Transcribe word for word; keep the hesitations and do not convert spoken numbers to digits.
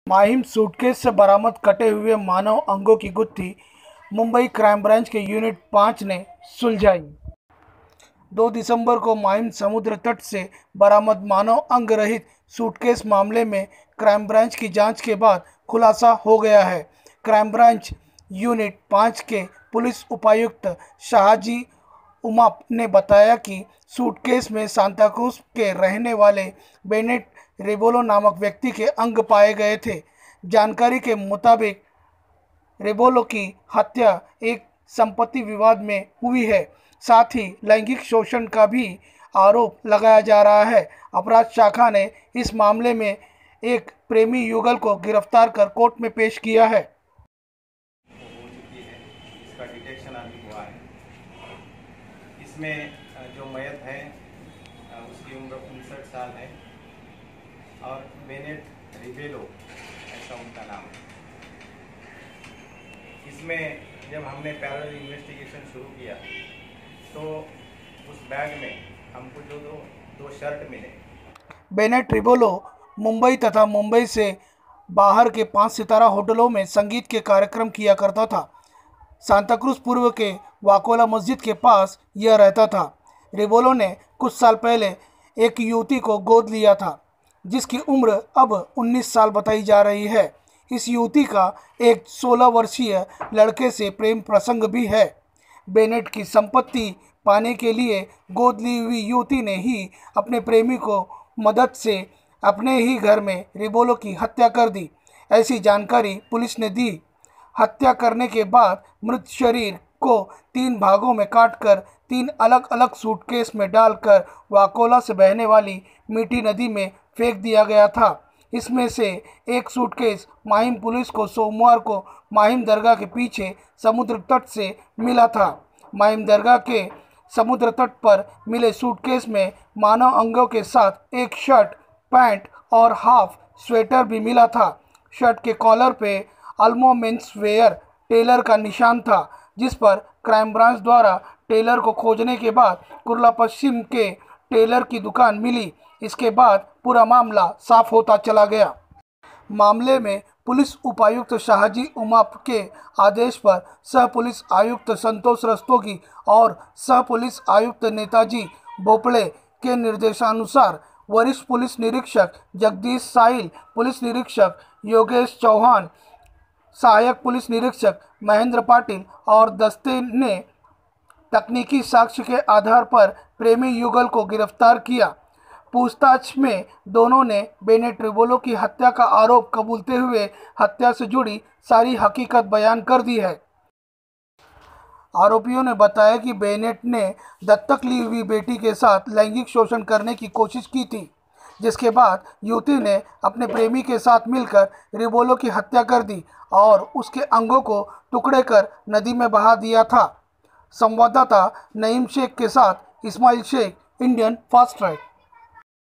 Mahim suitcase से बरामद कटे हुए मानव अंगों की गुत्थी मुंबई क्राइम ब्रांच के यूनिट पाँच ने सुलझाई। दो दिसंबर को माहिम समुद्र तट से बरामद मानव अंग रहित सूटकेस मामले में क्राइम ब्रांच की जांच के बाद खुलासा हो गया है। क्राइम ब्रांच यूनिट पाँच के पुलिस उपायुक्त शाहजी उमाप ने बताया कि सूटकेस में सांताक्रूज के रहने वाले बेनेट रेबोलो नामक व्यक्ति के अंग पाए गए थे। जानकारी के मुताबिक रेबोलो की हत्या एक संपत्ति विवाद में हुई है, साथ ही लैंगिक शोषण का भी आरोप लगाया जा रहा है। अपराध शाखा ने इस मामले में एक प्रेमी युगल को गिरफ्तार कर कोर्ट में पेश किया है। हो चुकी है, इसका डिटेक्शन अभी हुआ है। इसमें जो मयत है उसकी उम्र उनसठ साल है और बेनेट रिबेलो ऐसा उनका नाम है। इसमें जब हमने पैरेलल इन्वेस्टिगेशन शुरू किया तो उस बैग में हमको जो दो दो शर्ट मिले। बेनेट रिबेलो मुंबई तथा मुंबई से बाहर के पांच सितारा होटलों में संगीत के कार्यक्रम किया करता था। सांताक्रूज पूर्व के वाकोला मस्जिद के पास यह रहता था। रिबेलो ने कुछ साल पहले एक युवती को गोद लिया था, जिसकी उम्र अब उन्नीस साल बताई जा रही है। इस युवती का एक सोलह वर्षीय लड़के से प्रेम प्रसंग भी है। बेनेट की संपत्ति पाने के लिए गोद ली हुई युवती ने ही अपने प्रेमी को मदद से अपने ही घर में रिबेलो की हत्या कर दी, ऐसी जानकारी पुलिस ने दी। हत्या करने के बाद मृत शरीर को तीन भागों में काटकर तीन अलग अलग सूटकेस में डालकर वाकोला से बहने वाली मीठी नदी में फेंक दिया गया था। इसमें से एक सूटकेस माहिम पुलिस को सोमवार को माहिम दरगाह के पीछे समुद्र तट से मिला था। माहिम दरगाह के समुद्र तट पर मिले सूटकेस में मानव अंगों के साथ एक शर्ट, पैंट और हाफ स्वेटर भी मिला था। शर्ट के कॉलर पे अल्मो मेंस वेयर टेलर का निशान था, जिस पर क्राइम ब्रांच द्वारा टेलर को खोजने के बाद कुर्ला पश्चिम के टेलर की दुकान मिली। इसके बाद पूरा मामला साफ होता चला गया। मामले में पुलिस उपायुक्त शाहजी उमाप के आदेश पर सह पुलिस आयुक्त संतोष रस्तोगी और सह पुलिस आयुक्त नेताजी बोपड़े के निर्देशानुसार वरिष्ठ पुलिस निरीक्षक जगदीश साहिल, पुलिस निरीक्षक योगेश चौहान, सहायक पुलिस निरीक्षक महेंद्र पाटिल और दस्ते ने तकनीकी साक्ष्य के आधार पर प्रेमी युगल को गिरफ्तार किया। पूछताछ में दोनों ने बेनेट रिबेलो की हत्या का आरोप कबूलते हुए हत्या से जुड़ी सारी हकीकत बयान कर दी है। आरोपियों ने बताया कि बेनेट ने दत्तक ली हुई बेटी के साथ लैंगिक शोषण करने की कोशिश की थी, जिसके बाद युवती ने अपने प्रेमी के साथ मिलकर रिबेलो की हत्या कर दी और उसके अंगों को टुकड़े कर नदी में बहा दिया था। संवाददाता नईम शेख के साथ Ismail Sheikh, Indian fast track.